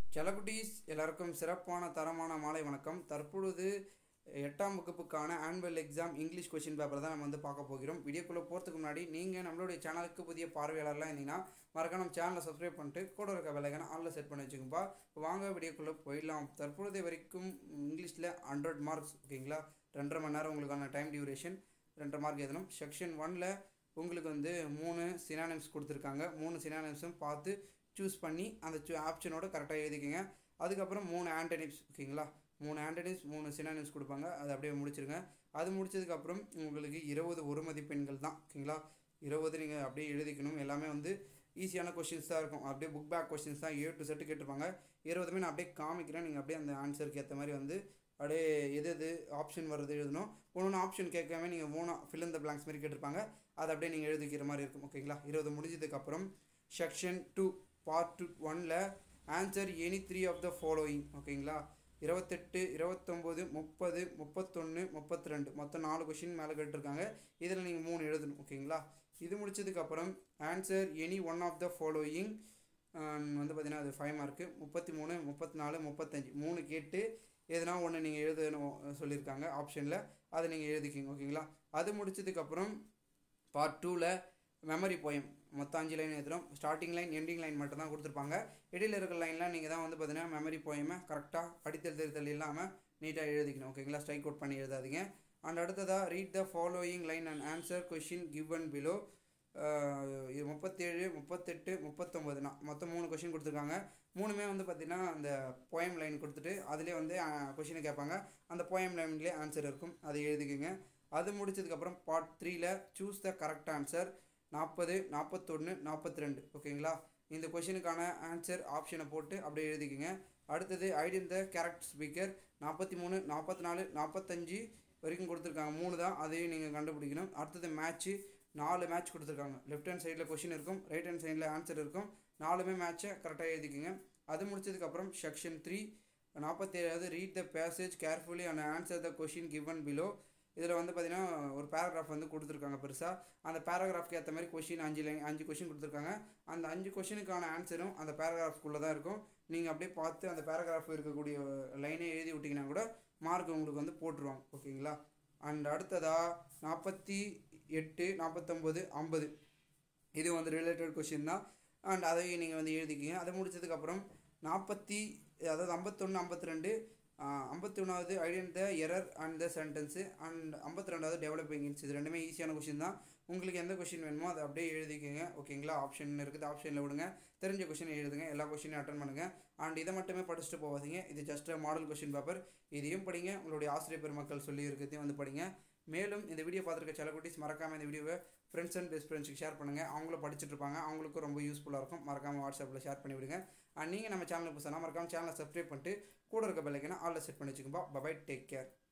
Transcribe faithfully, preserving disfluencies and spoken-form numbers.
செல்லக்குட்டீஸ் எல்லாருக்கும் சிறப்பான தரமான மாலை வணக்கம். தற்பொழுது எட்டாம் வகுப்புக்கான annual exam English question paper தான் நம்ம வந்து பார்க்க போகிறோம். வீடியோக்குள்ளே போகிறதுக்கு முன்னாடி நீங்கள் நம்மளுடைய சேனலுக்கு புதிய பார்வையாளர்லாம் இருந்தீங்கன்னா மறக்காம நம்ம சேனலை சப்ஸ்கிரைப் பண்ணிட்டு கூட இருக்க பெல்லைக்கான ஆன்ல செட் பண்ணி வச்சுக்கோப்பா. இப்போ வாங்க வீடியோக்குள்ளே போயிடலாம். தற்பொழுது வரைக்கும் இங்கிலீஷில் ஹண்ட்ரட் மார்க்ஸ் ஓகேங்களா. ரெண்டரை மணி நேரம் உங்களுக்கான டைம் டியூரேஷன் ரெண்டரை மார்க் எழுதணும். செக்ஷன் ஒனில் உங்களுக்கு வந்து மூணு சினானிம்ஸ் கொடுத்துருக்காங்க. மூணு சினானிம்ஸும் பார்த்து சூஸ் பண்ணி அந்த சூ ஆப்ஷனோட கரெக்டாக எழுதிக்கங்க. அதுக்கப்புறம் மூணு ஆன்டனிம்ஸ் ஓகேங்களா. மூணு ஆன்டனிம்ஸ் மூணு சினானிம்ஸ் கொடுப்பாங்க. அதை அப்படியே முடிச்சிருங்க. அது முடிச்சதுக்கப்புறம் உங்களுக்கு இருபது ஒரு மதிப்பெண்கள் தான் ஓகேங்களா. இருபது நீங்கள் அப்படியே எழுதிக்கணும். எல்லாமே வந்து ஈஸியான கொஷின்ஸ் தான் இருக்கும். அப்படியே புக் பேக் கொஷின்ஸ் தான் ஏ டு செட்டு கேட்டிருப்பாங்க. இருபதுமே நான் அப்படியே காமிக்கிறேன். நீங்கள் அப்படியே அந்த ஆன்சருக்கு ஏற்ற மாதிரி வந்து அப்படியே எது எது ஆப்ஷன் வர்றது எழுதணும். ஒன்று ஆப்ஷன் கேட்காம நீங்கள் மூணு ஃபில் இந்த பிளாங்க்ஸ் மாதிரி கேட்டிருப்பாங்க. அதை அப்படியே நீங்கள் எழுதிக்கிற மாதிரி இருக்கும் ஓகேங்களா. இருபது முடிஞ்சதுக்கப்புறம் செக்ஷன் டூ பார்ட் ஒனில் answer any three of the following ஓகேங்களா. இருபத்தெட்டு இருபத்தொம்போது முப்பது முப்பத்தொன்று முப்பத்தி ரெண்டு மொத்தம் நாலு கொஷின் மேலே கேட்டிருக்காங்க. இதில் நீங்கள் மூணு எழுதணும் ஓகேங்களா. இது முடிச்சதுக்கப்புறம் answer any one of the following வந்து பார்த்தீங்கன்னா அது ஃபைவ் மார்க்கு. முப்பத்தி மூணு முப்பத்தி நாலு முப்பத்தஞ்சு மூணு கேட்டு எதுனா ஒன்று நீங்கள் எழுதணும் சொல்லியிருக்காங்க ஆப்ஷனில். அதை நீங்கள் எழுதிக்கிங்க ஓகேங்களா. அது முடிச்சதுக்கப்புறம் பார்ட் டூவில் மெமரி போயம் மொத்தம் அஞ்சு லைன் எழுதுகிறோம். ஸ்டார்டிங் லைன் எண்டிங் லைன் மட்டும் தான் கொடுத்துருப்பாங்க. இடையில் இருக்கிற லைன்லாம் நீங்கள் தான் வந்து பார்த்தீங்கன்னா மெமரி போயமை கரெக்டாக அடித்தல் திருத்தல் இல்லாமல் நீட்டாக எழுதிக்கணும் ஓகேங்களா. ஸ்ட்ரைக் அவுட் பண்ணி எழுதாதீங்க. அண்ட் அடுத்ததாக read the following line and answer question given below. இது முப்பத்தேழு முப்பத்தெட்டு முப்பத்தொம்பது நான் மொத்தம் மூணு கொஷின் கொடுத்துருக்காங்க. மூணுமே வந்து பார்த்திங்கன்னா அந்த போயம் லைன் கொடுத்துட்டு அதிலே வந்து கொஷினை கேட்பாங்க. அந்த போயம் லைன்லேயே ஆன்சர் இருக்கும். அதை எழுதிக்கோங்க. அது முடிச்சதுக்கப்புறம் பார்ட் த்ரீயில் சூஸ் த கரெக்ட் ஆன்சர் நாற்பது நாற்பத்தொன்று நாற்பத்தி ரெண்டு ஓகேங்களா. இந்த கொஷினுக்கான ஆன்சர் ஆப்ஷனை போட்டு அப்படியே எழுதிக்கோங்க. அடுத்தது ஐடென்டி த கேரக்டர் ஸ்பீக்கர் நாற்பத்தி மூணு நாற்பத்தி நாலு நாற்பத்தஞ்சு வரைக்கும் கொடுத்துருக்காங்க. மூணு தான், அதையும் நீங்கள் கண்டுபிடிக்கணும். அடுத்தது மேட்ச்சு நாலு மேட்ச் கொடுத்துருக்காங்க. லெஃப்ட் ஹேண்ட் சைடில் கொஷின் இருக்கும், ரைட் ஹேண்ட் சைடில் ஆன்சர் இருக்கும். நாலுமே மேட்ச்சை கரெக்டாக எழுதிக்கோங்க. அது முடிச்சதுக்கப்புறம் செக்ஷன் த்ரீ நாற்பத்தேழாவது read the passage carefully and answer the question given below. இதில் வந்து பார்த்திங்கன்னா ஒரு பேராகிராஃப் வந்து கொடுத்துருக்காங்க பெருசாக. அந்த பேராகிராஃப்க்கு ஏற்ற மாதிரி கொஷின் அஞ்சு லைன் அஞ்சு கொஷின் கொடுத்துருக்காங்க. அந்த அஞ்சு கொஷினுக்கான ஆன்சரும் அந்த பேராகிராஃப்குள்ளே தான் இருக்கும். நீங்கள் அப்படியே பார்த்து அந்த பேராகிராஃப் இருக்கக்கூடிய லைனே எழுதி விட்டிங்கன்னா கூட மார்க் உங்களுக்கு வந்து போட்டுருவாங்க ஓகேங்களா. அண்ட் அடுத்ததாக நாற்பத்தி எட்டு நாற்பத்தொம்போது ஐம்பது இது வந்து ரிலேட்டட் கொஷின் தான். அண்ட் அதையும் நீங்கள் வந்து எழுதிக்கிங்க. அதை முடிச்சதுக்கப்புறம் நாற்பத்தி அதாவது ஐம்பத்தொன்று ஐம்பத்தி ரெண்டு ஐம்பத்தி ஒன்றாவது identify the error and the sentence and ஐம்பத்தி ரெண்டாவது டெவலப்பிங் இன்ஸ். இது ரெண்டுமே ஈஸியான கொஷின் தான். உங்களுக்கு எந்த கொஷின் வேணுமோ அதை அப்படியே எழுதிக்கோங்க ஓகேங்களா. ஆப்ஷன் இருக்குது, ஆப்ஷனில் விடுங்க. தெரிஞ்ச கொஷினை எழுதுங்க. எல்லா கொஷினையும் அட்டன் பண்ணுங்கள். அண்ட் இதை மட்டுமே படிச்சுட்டு போகாதீங்க. இது ஜஸ்ட் மாடல் கொஷின் பேப்பர். இதையும் படிங்க. உங்களுடைய ஆசிரியர் பெருமக்கள் சொல்லி இருக்கிறதையும் வந்து படிங்க. மேலும் இந்த வீடியோ பார்த்துருக்க செல்லக்குட்டீஸ் மறக்காமல் இந்த வீடியோவை ஃப்ரெண்ட்ஸ் அண்ட் பெஸ்ட் ஃப்ரெண்ட்ஸுக்கு ஷேர் பண்ணுங்கள். அவங்களும் படிச்சுட்டு இருப்பாங்க, அவங்களுக்கும் ரொம்ப யூஸ்ஃபுல்லாக இருக்கும். மறக்காமல் வாட்ஸ்அப்பில் ஷேர் பண்ணி விடுங்க. அண்ட் நீங்கள் நம்ம சேனலுக்கு புதுசாக மறக்காமல் சேனலை சப்ஸ்கிரைப் பண்ணிட்டு கூட இருக்க பெல்லைக்கான ஆல்ல செட் பண்ணி வச்சுக்கோப்பா. By, take care.